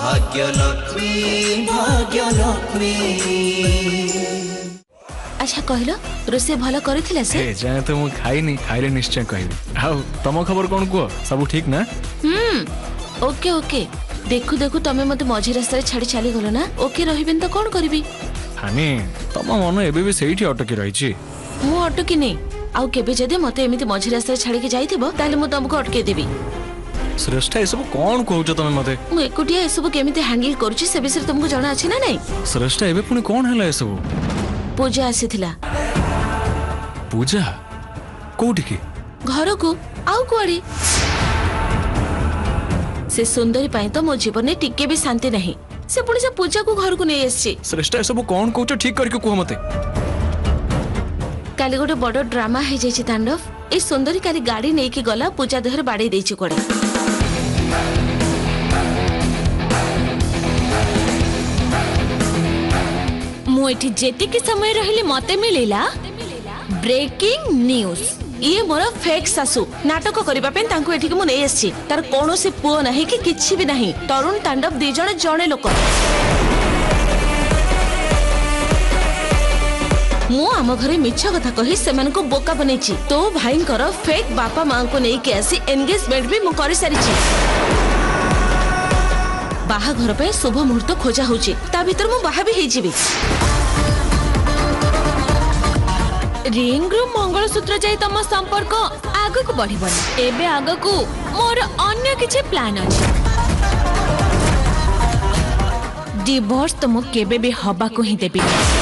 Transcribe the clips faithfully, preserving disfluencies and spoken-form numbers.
भाग्य लक्ष्मी भाग्य लक्ष्मी। अच्छा कहलो रोसे भलो करथिला से ए जाने तो मु खाइनी खाइले निश्चय कहबी। आउ तम खबर कोन को सब ठीक ना? हम्म ओके ओके देखु देखु तमे मते मझी रास्ता छाड़ी चली गलो ना ओके रहिबेन तो कोन करबी हानी तम मन एबे भी सेठी अटकी रही छी। मु अटकी नै आउ केबे जदे मते एमिति मझी रास्ता छाड़ी के जाइथिबो ताले मु तुमको अटके देबी। श्रेष्ठा ए सब कोन कहउछ तमे मते? मु एकुटिया ए सब केमिति हैंडल करूची से विषय तुमको जाना अछि ना नै? श्रेष्ठा एबे पुनी कोन हला ए सब? पूजा आसीथिला। पूजा कोठी की? घर को आउ कोड़ी से सुंदरी पाई तो मो जीवन में टिके भी शांति नहीं से पुणी से पूजा को घर को नहीं आसी। श्रेष्ठा सब कौन कहउछ ठीक करके कुह मते। काली गोटे बड़ ड्रामा हे जाई तांडव ए सुंदरी काली गाड़ी नहीं की गला पूजा देहर बाड़ी देछि कोड़े। मु एठी जेति के समय रहिले मते मिलेला ब्रेकिंग न्यूज ये मोर फेक सासू नाटक करबा पे तांको एठी के मु नै आछि तार कोनोसी पुओ नाही कि किछि भी नाही तरुण तांडव दी जण जणे लोक मु आम घरे मिछ कथा कहि सेमान को बोका बनेछि तो भाई कर फेक बापा मां को नै के आसी एंगेजमेंट भी मु करि सारी छी। बाहा घर पे शुभ मुहूर्त खोजा होछि ता भीतर मु बाहा भी हे जिवि। रिंग रू मंगलसूत्र जाई तम संपर्क आगु को बढ़ी बनी एबे आगु को मोर अन्य किछि प्लान अछि। डिवोर्स तो मु केबे भी हबा को ही देबी।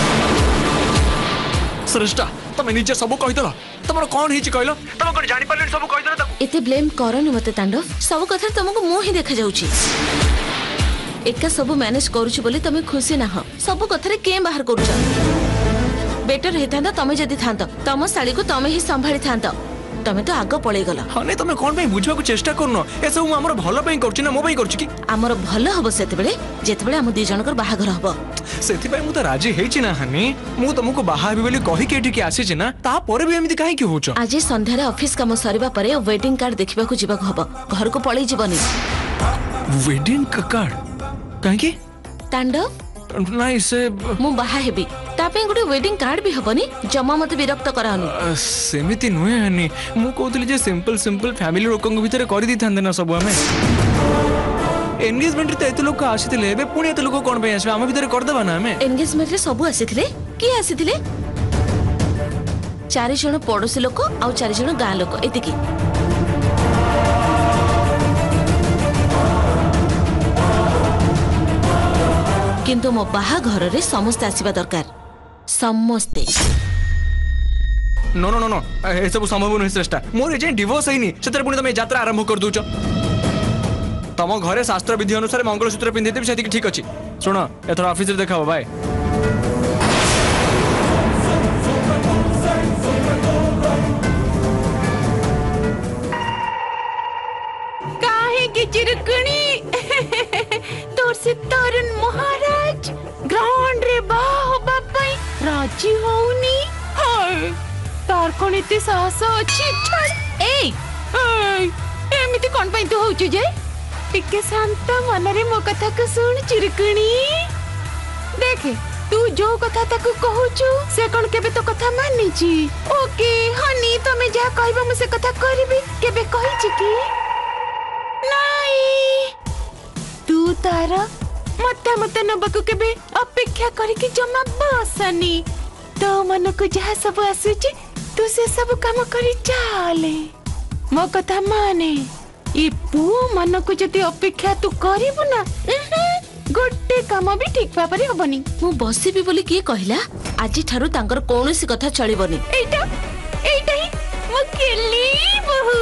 श्रेष्ठा तमे निजे सब कहि दला तमरो कोन हिची कहलो तम कोन जानि परले सब कहि दला त एते ब्लेम करनी मते तांडव सब कथा तुमको मु ही देखा जाउची एका सब मैनेज करूची बोली तमे खुशी ना हो सब कथा रे के बाहर करूछ बेटर हेतांदा तमे जदी थांत तम साली को तमे ही संभाली थांत तमे तो आगो पळै गला। हने तमे कोन पे बुझवा को चेष्टा करनो ए सब हमर भलो पे करछि ना मो पे करछि कि हमर भलो हबो सेते बेले जेते बेले हम दी जनकर बाहागर हबो सेति पय मु त राजी हेछि ना हनी मु तुमको बाहा हेबी बोली कहि के एठी आसी छि ना ता पर भी एमिति काहे कि होछ। आज संध्या रे ऑफिस काम सरीबा परे वेडिंग कार्ड देखिबा को जीवा को हबो घर को पळै जीवनी। वेडिंग कार्ड काहे कि तांडव नाइ से मु बाहा हेबी तापे गुटे वेडिंग कार्ड भी हबनी जमा मते विरक्त करानी सेमिति नुहे हनी मु कहतली जे सिंपल सिंपल फैमिली लोकंग भीतर करि दी थांदे ना सब हमें एंगेजमेंट रे एते लोक आसीथिले एबे पुणी एते लोक कोन पे आछबे हम भीतर कर देबा ना हमें। एंगेजमेंट रे सब आसीथिले की आसीथिले चारि जण पड़ोसी लोक आ चारि जण गां लोक एतिकी किंतु मो बाहा घर रे समस्त आसीबा दरकार समस्ते। नो नो नो नो ए सब संभव नहीं श्रेष्ठा मोर जे डिवोर्स हैनी सेतर पुणी तमे यात्रा आरंभ कर दूच तम घरे शास्त्र विधि अनुसार मंगलसूत्र पिंधि देबी सेति ठीक अछि। सुनो एथर ऑफिस रे देखाबो बाय। काहे की चिरकणी तोर से तरुण महाराज ग्रांड रे बाहो बापाई राजी होउनी हाय तार कोन इते साहस अछि ए ए एमिति कोन पई तू होउछु जे टिके शांत मन रे मो कथा को सुन चिरकणी देखे तू जो कथा ताकू कहूछु से कोन केबे तो कथा मानी छी ओके हनी तमे जा कहबा म से कथा करबी केबे कहि छी की नाही तू तारा मत मत नबकु केबे अपेक्षा करी कि जमा बसनी तो मन को जहा सब आसुची तू से सब काम करी चाले मो कथा माने ई पु मन को जति अपेक्षा तू करिबु ना गोटे काम भी ठीक भाबरे होबनी मु बसिबी बोली के कहिला आजि थारु तांकर कोनोसी कथा चलिबनी एटा एटा ही मो केली बहु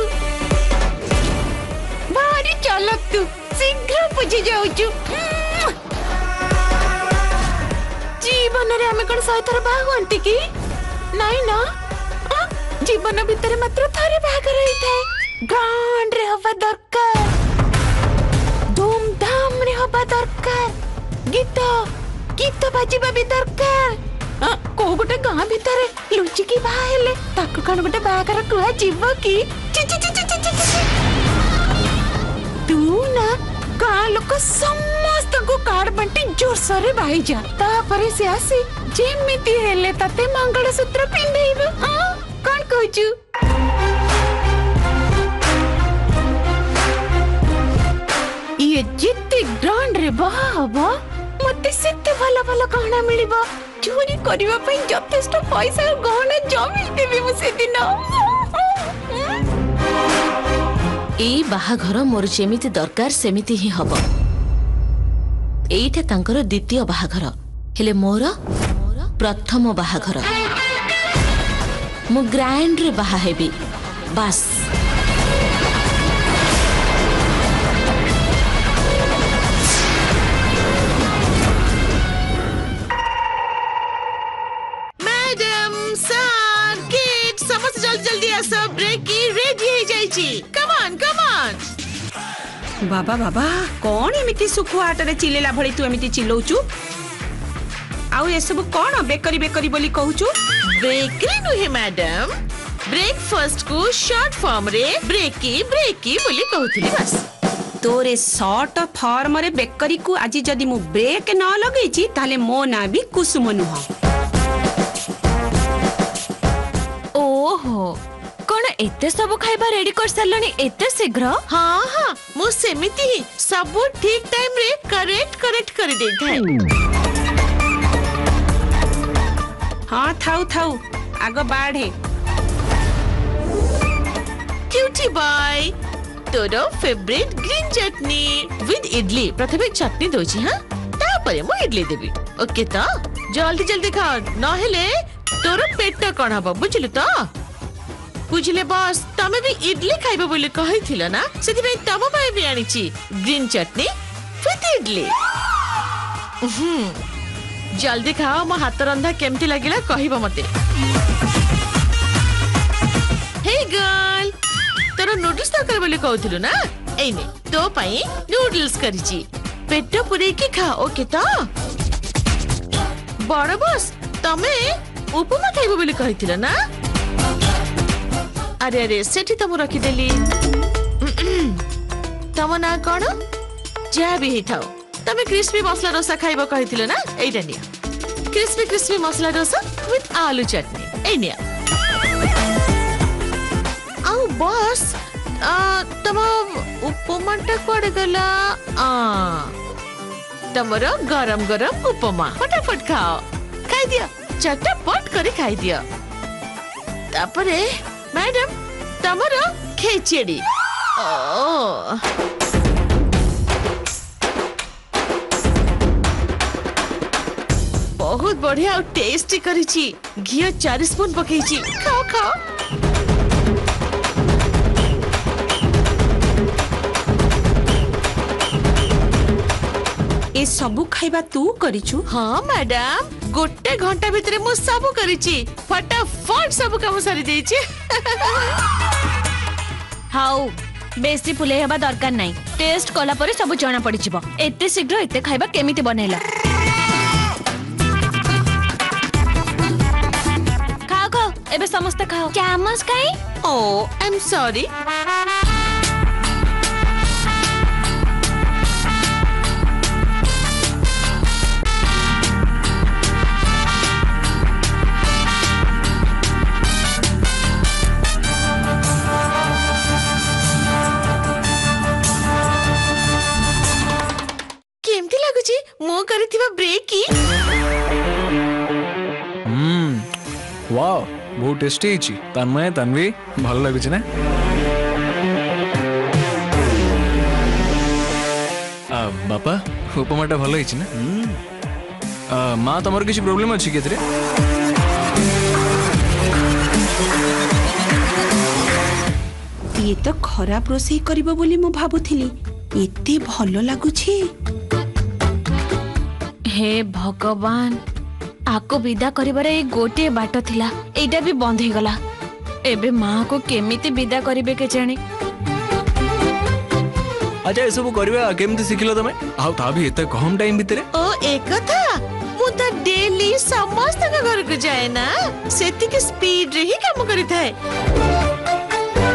भारी चलक तू शीघ्र बुझी जाउछु जीवन रे हमें कोन सही थर बागंती की नाही ना जीवन भीतर मात्र थारे भाग रही थे ग्रांड रे हवा दरकार धूम धाम रे हवा दरकार गीत गीत बाजीबा भी दरकार को गोटे गां भीतर लुचि की बा हेले ताको कण गोटे बागर कुआ जीव की ची ची ची ची ची तू ना गां लोक समस्त को कार्ड बंटी जोर सरे बाई जा तापरे से आसी जेमिति हेले तते मंगलसूत्र पिंधेइबो हां कोन कहजु ये जिते ग्रांड रे बाबा मते सेते भला भला गहना मिलिबो चोरी करबा पई यथेष्ट पैसा गहना जमी देबे मु से दिन ए बाहाघर मोर जेमिति दरकार सेमिति ही हबो एइठा तांकर द्वितीय बाहाघर हेले मोर प्रथम बाहाघर मु ग्रैंड रे बाहा हेबी बस मैडम सर किड समस्त जल्दी जल्दी आसो ब्रेक की रेडी हो जाईची कम ऑन कम ऑन बाबा बाबा कौन एमिति सुखुआ हाटरे चिलेला भली तू एमिति चिलौचु आउ ए सब कौन बेकरी बेकरी बोली कहूचु बेकरी नुहे मैडम ब्रेकफास्ट को शॉर्ट फॉर्म रे ब्रेकी ब्रेकी बोली कहउथली बस तोरे शॉर्ट फॉर्म रे बेकरी को आज जदी मु ब्रेक न लगेची ताले मो ना भी कुसुम नुह ओहो कौन एते सब खाइबा रेडी कर सारलनी एते शीघ्र हाँ हाँ मु सेमिति ही सब ठीक टाइम रे करेक्ट करेक्ट कर दे थाए हाँ थाउ थाउ आगो बाढ़े क्यूटी बॉय तोरो favourite green chutney with idli प्रथमे चटनी दोची हां तापरे मु इडली देबी ओके तो जल्दी जल्दी खाओ न हेले तोरो पेट कोन हबो बुझलु तो बुझले बॉस तमे भी इडली खाइबो बोली कहिथिलो ना सेति पे तम पाए भी आनिची green chutney with idli hmm जल्दी खाओ मो हाथ रंधा केमती लागिला कहिबो मते हे गर्ल तोर नूडल्स तकर बोली कहउथिलु ना एने तो पई नूडल्स करिची पेट पुरे की खा ओके तो बड़ बॉस तमे उपमा खाइबो बोली कहिथिलो ना अरे अरे सेठी तमु रखी देली तम ना कोन जा भी हिथाओ तमे क्रिस्पी मसला डोसा खाइबो कहिथिलो ना एइटा निया crispy crispy masala dosa with आलू चटनी ए निया आउ बॉस आ तम उपमा टा कोड गला आ तमरो गरम गरम उपमा फटाफट खाओ खाइ दियो चटपट करी खाइ दियो तापरे मैडम तमरो खेचेडी ओ बहुत बढ़िया और टेस्टी करिची घी चार स्पून पकेची खाओ खाओ ए सबु खाइबा तू करिचु हाँ मैडम गोटे घंटा भितर मु सब करिची फटाफट सब काम सारी देची हाउ बेसी फुले हेबा दरकार नाही टेस्ट कला परे सब जणा पड़ी जिवो एते शीघ्र एते खाइबा केमिति बनेला खाओ खाओ एबे समस्त खाओ चामच काई ओ आई एम सॉरी केमती लागुची मो करिथिबा ब्रेक की हम्म वाओ बहुत टेस्टी हिची तन्मय तन्वी भल लागुची ना आ बापा उपमाटा भल हिची ना आ मां तमर किछि प्रॉब्लम अछि केतरे ये तो खराब रोसई करिबो बोली मु भाबुथिली एते भलो लागुची हे भगवान आको विदा करिबारे ए गोटे बाट थिला एटा भी बंद हे गला एबे मां को केमिति विदा करिबे के जाने अच्छा ए सब करबा केमति सिखिलो तमे आ ता भी एते कम टाइम भितरे ओ एक था मु त डेली समस्त के घर को जाए ना सेति के स्पीड रे ही काम करी थाए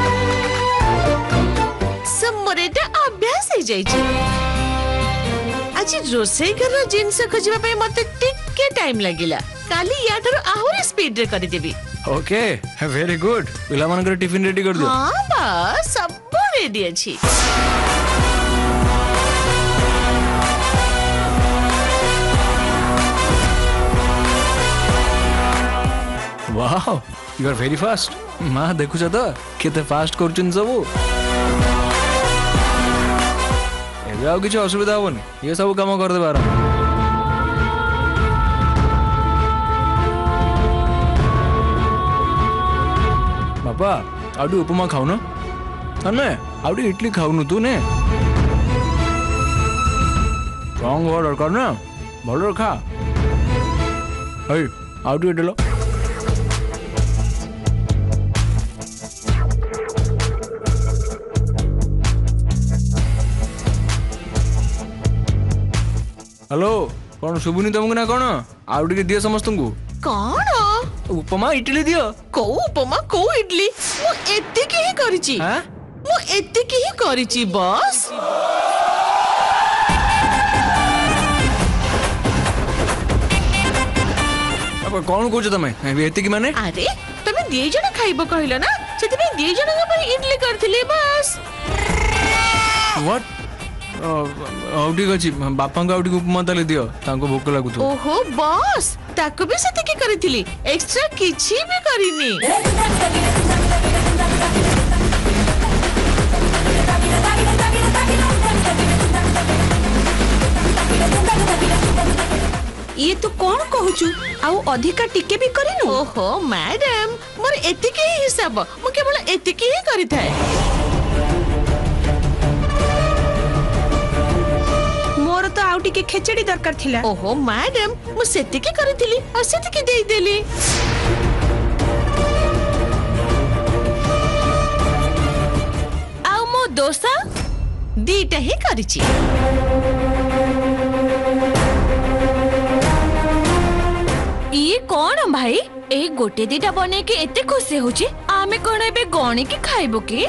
सब मोरेटा अभ्यास हो जाई छी आज रोसई घर जिनस खोजिबा पे मते टिके टाइम लागिला काली याटर आहुरी स्पीड रे करि देबी ओके वेरी गुड पिला मानकर टिफिन रेडी कर दियो हां बस सब रेडी अछि wow you are very fast माँ देखुछ तो केते फास्ट करछन सब एबे आउ किछ असुविधा होबनी ये सब काम कर दे बारा बाबा आउडी उपमा खाऊ न अने आउडी इडली खाऊ न तू ने रंग ऑर्डर कर ना भलो खा हई आउडी इडलो हेलो कौन शुभुनी तुमको ना कौन आउ टे दियो समस्त को कौन उपमा इडली दियो को उपमा को इडली मु एते की ही करिची हां मु एते की ही करिची बस अब कौन कहछ तमे एते की माने अरे तमे दी जण खाइबो कहिलो ना सेते में दी जण के इडली करथिले बस व्हाट आउ ठीक अछि बापा को आउ ठीक उपमा तले दियो तांको भूख लागु तो ओहो बस ताको भी सेते की करथिली एक्स्ट्रा किछि भी करिनी ये तो कौन कहूचु आउ अधिका टिके भी करिनु ओहो मैडम मोर एते की हिसाब मु केवल एते की ही करिथाय मोर तो आउ टिके खेचड़ी दरकार थिला ओहो मैडम मु सेते की करथिली और सेते की देई देली आउ मो दोसा दीटा ही करिची ये कौन भाई ए गोटे दीटा बने के एते खुशी होची आमे कोन एबे गणी के खाइबो की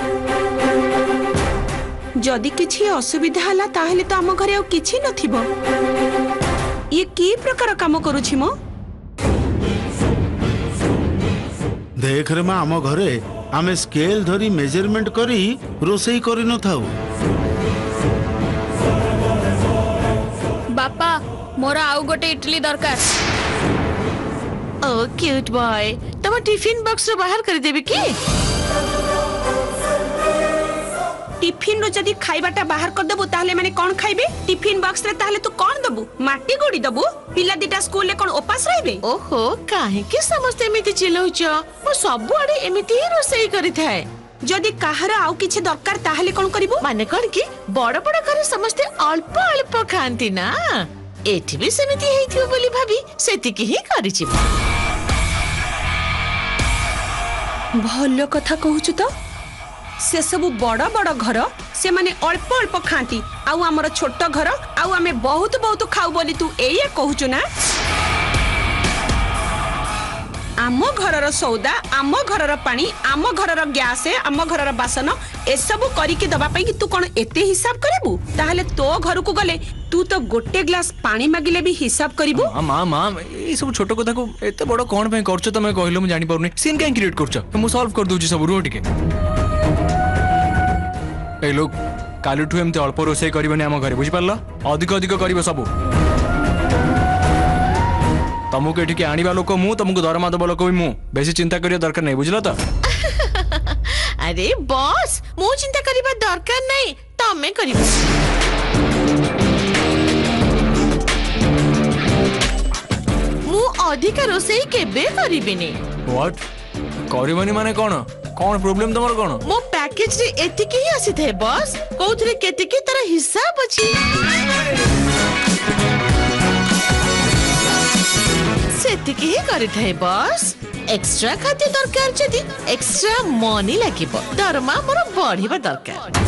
जदि किछि असुविधा हला ताहले तो हम घरे आ किछि नथिबो ये की प्रकार काम करूछि मो देख रे माँ आम घरे आमे स्केल धरी मेजरमेंट करी रोसई करि न थाउ बापा मोरा आउ गोटे इडली दरकार ओ क्यूट बॉय तम टिफिन बॉक्स रो बाहर कर देबी की टिफिन रो जदि खाइबाटा बाहर कर दबु ताहले माने कोन खाइबे टिफिन बॉक्स रे ताहले तू कोन दबु माटी गोडी दबु पिला दिटा स्कूल ले कोन उपास रहबे ओहो काहे के समस्त एमिति चिलौछ मो सब आडे एमिति ही रोसई करि थाए जदि काहर आउ किछि दरकार ताहले कोन करिबो माने कोन की बड़ बड़ घरे समस्त अल्प अल्प खांती ना एठी भी सेमिति हेइथियो बोली भाभी सेति की ही करिछि भलो कथा कहूछु तो से सब बड़ बड़ घर से माने अल्प अल्प खांती आउ हमर छोट घर आउ आमे बहुत बहुत खाऊ बोली तू एया कहूछु ना आम घरर सौदा आम घरर पानी आम घरर गैस आम घरर बासन ए सब करिके दबा पई कि तू कोन एते हिसाब करबू ताहले तो घर को गले तू तो गोटे ग्लास पानी मागिले भी हिसाब करबू मां मां ए सब छोट कथा को एते बड़ कोन पे करछ तमे कहलो म जानि परनी सीन काई क्रिएट करछ म सॉल्व कर दूची सब रो टिके ए लोग कालुठु एमते अल्प रोसई करबनी हम घरे बुझि पारलो अधिक अधिक करबो सब तुमको एठी के आनिबा लोक मु तुमको दरमा दबा लोक भी मु बेसी चिंता करिया दरकार नहीं बुझलो तो अरे बॉस मु चिंता करिबा दरकार नहीं तमे करिबो मु अधिक रोसई केबे करिबिनी व्हाट करबनी माने कोन कोन प्रॉब्लम तमर कोन मो पैकेज रे एतिकी ही आसी थे बॉस कोथरे केतिकी तारा हिसाब अछि सेतिकी ही करि थे बॉस एक्स्ट्रा खाद्य दरकार जदि एक्स्ट्रा मनी लागिबो दरमा मोर बढ़िबा दरकार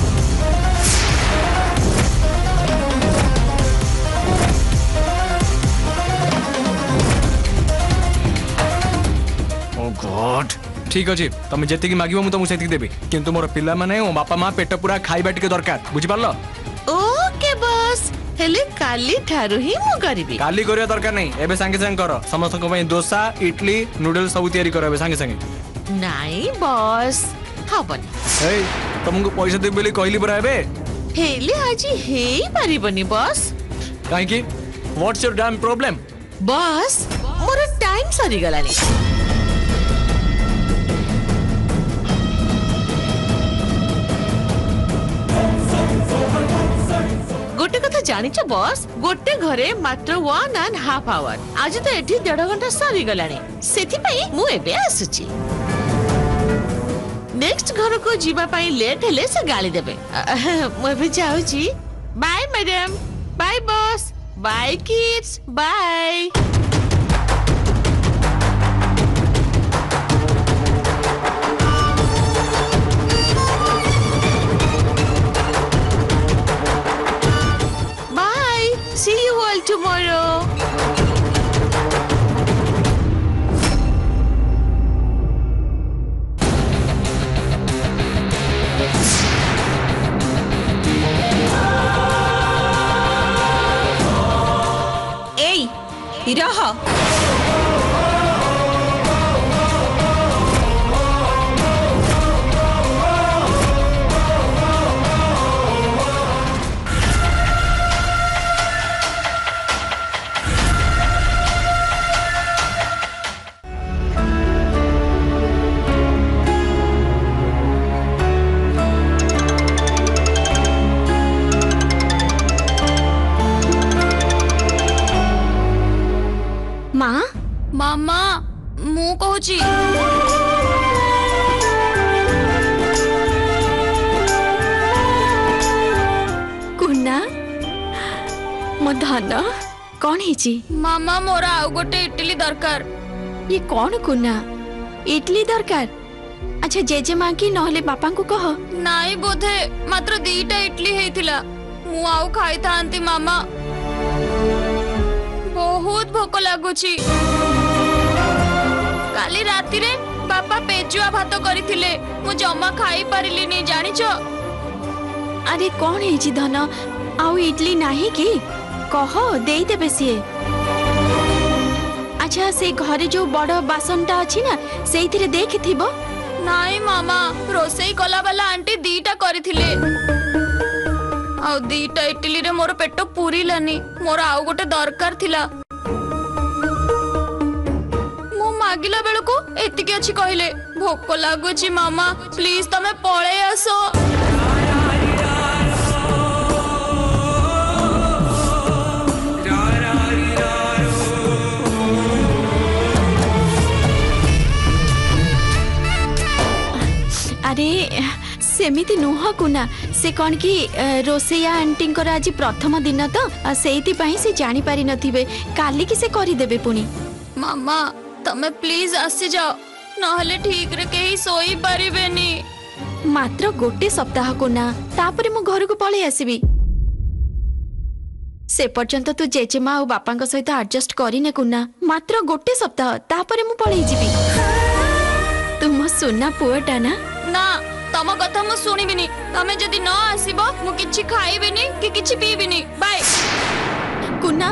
ओ गॉड ठीक अछि तमे जेति की मागिबो मु तमु सेति देबी किंतु मोर पिल्ला माने ओ बापा मां पेट पूरा खाइबा टिके दरकार बुझि पारलो ओके बॉस हेले काली ठारू ही मु करबी। काली करिया दरकार नहीं, एबे संगे संगे कर। समस्त को पई डोसा इडली नूडल्स सब तैयारी कर एबे संगे संगे। नहीं बॉस हबनी। ए तुमको पैसा दे बोली कहली बरा एबे। हेले आज हे परिबनी बॉस। काहे की what's your damn problem? Boss मोर टाइम सरी गलानी। गोटे कथा जानिଛ बॉस, गोटे घरे मात्र वन एंड हाफ आवर। आज तो एठी डेढ़ घंटा सरी गलानी, सेथि पई मु एबे आसुची। नेक्स्ट घर को जीवा पई लेट हेले से गाली देबे। मु एबे जाउची। Bye madam, bye boss, bye kids, bye. See you all tomorrow. Ei, रह। माँ मामा मु कहूची कुना मो धन कौन है मामा मोर आउ गोटे इडली दरकार। ये कौन कुना इडली दरकार? अच्छा जेजे माँ की नहले बापा को कह। नाई बोधे मात्र दीटा इडली हेतिला, मु आउ खाई थांती मामा। बहुत भोक लागुची। काली राती रे बापा पेजुआ भात करिथिले, मु जमा खाई पारिलिनी जानिचो। अरे कौन है जी धन आउ इडली नाही की कह देई देबे सिए। अच्छा से घरे जो बड़ बासनटा अछि ना सेइथिरे देखिथिबो। नाई मामा रोसई कला वाला आंटी दीटा करिथिले, आउ दीटा इडली रे मोर पेट पूरीलानी। मोर आउ गोटे दरकार थिला। मु मागिला बेलको एतिके अछि कहले। भोक लागुची मामा, प्लीज तमे पळे आसो। अरे सेमिति नुह कुना, से कौन कि रोसैया आंटी आज प्रथम दिन तो सेइति पई से जानी पारि नथिबे, काली कि से करि देबे पुनी। मामा तमे प्लीज आसी जाओ, नहले ठीक रे केही सोई पारिबेनी। मात्र गोटे सप्ताह कुना, तापरे मु घर को पळे आसीबी। से पर्यंत तू जेजेमा और बापा सहित एडजस्ट करिने कुना। मात्र गोटे सप्ताह, तापरे मु पळे जिबी। तुम सोना पुअटा ना ना तम कथा मु सुनिबिनी। तमे जदी न आसीबो मु किछि खाइबिनी कि किछि पीबिनी। बाय कुना।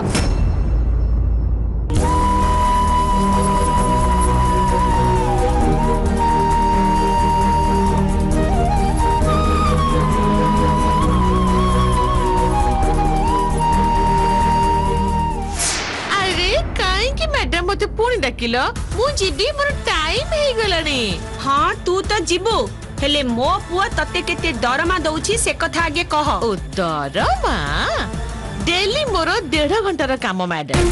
मैडम मते पुणी डाकिल, मु जिबी, मोर टाइम हे गलानी। हाँ तू तो जीबू, हेले मो पुआ तते केते दरमा दउची से कथा आगे कह। ओ दरमा डेली मोर डेढ़ घंटार काम मैडम।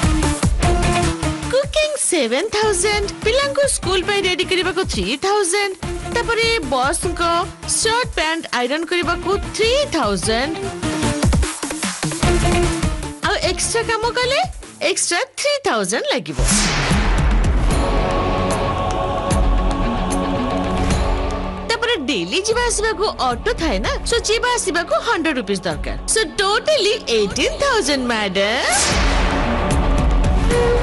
कुकिंग सेवन थाउजेंड, पिलांग को स्कूल पे रेडी करबा को थ्री थाउजेंड, तापरे बॉस को शर्ट पैंट आयरन करबा को थ्री थाउजेंड, आ एक्स्ट्रा काम कले एक्स्ट्रा थ्री थाउजेंड लागिबो। तापरे डेली जीवा आसीबा को ऑटो थाए ना, सो जीवा आसीबा को हंड्रेड रुपीस दरकार। So totally eighteen thousand madam.